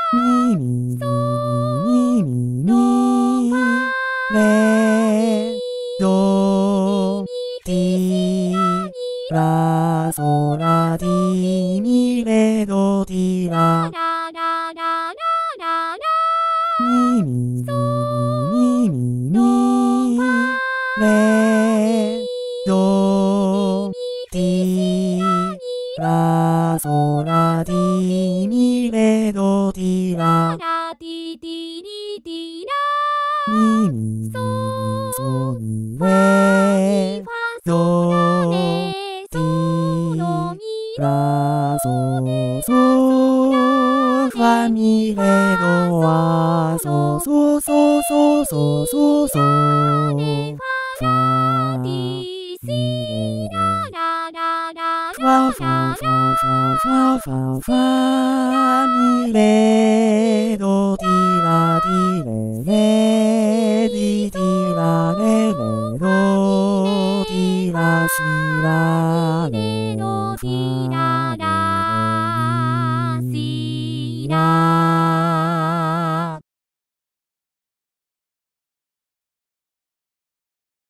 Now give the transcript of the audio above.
みみみみみレドティラソラティミレドティラみみみみみレドティラソラティミレドティラみみソミレドティラソソファミレドワソソソソソソソファミレドファファファファファファファミレドティラティレレディティラレレドティラシラレドティララシラ